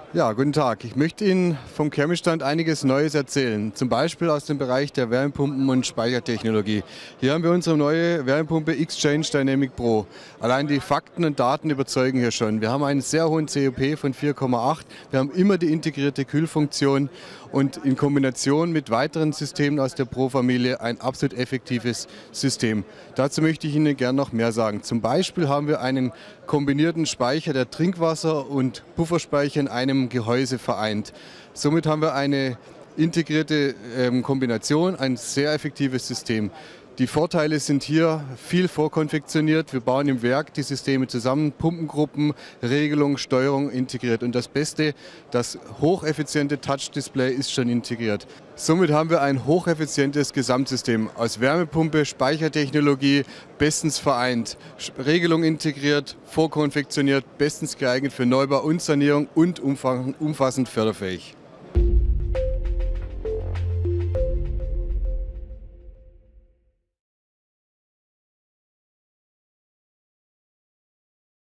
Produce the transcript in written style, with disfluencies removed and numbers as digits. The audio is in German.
Ja, guten Tag. Ich möchte Ihnen vom Chemiestand einiges Neues erzählen. Zum Beispiel aus dem Bereich der Wärmepumpen und Speichertechnologie. Hier haben wir unsere neue Wärmepumpe Exchange Dynamic Pro. Allein die Fakten und Daten überzeugen hier schon. Wir haben einen sehr hohen COP von 4,8. Wir haben immer die integrierte Kühlfunktion und in Kombination mit weiteren Systemen aus der Pro-Familie ein absolut effektives System. Dazu möchte ich Ihnen gerne noch mehr sagen. Zum Beispiel haben wir einen kombinierten Speicher, der Trinkwasser und Pufferspeicher in einem Gehäuse vereint. Somit haben wir eine integrierte Kombination, ein sehr effektives System. Die Vorteile sind hier viel vorkonfektioniert. Wir bauen im Werk die Systeme zusammen, Pumpengruppen, Regelung, Steuerung integriert. Und das Beste, das hocheffiziente Touch-Display ist schon integriert. Somit haben wir ein hocheffizientes Gesamtsystem aus Wärmepumpe, Speichertechnologie, bestens vereint. Regelung integriert, vorkonfektioniert, bestens geeignet für Neubau und Sanierung und umfassend förderfähig.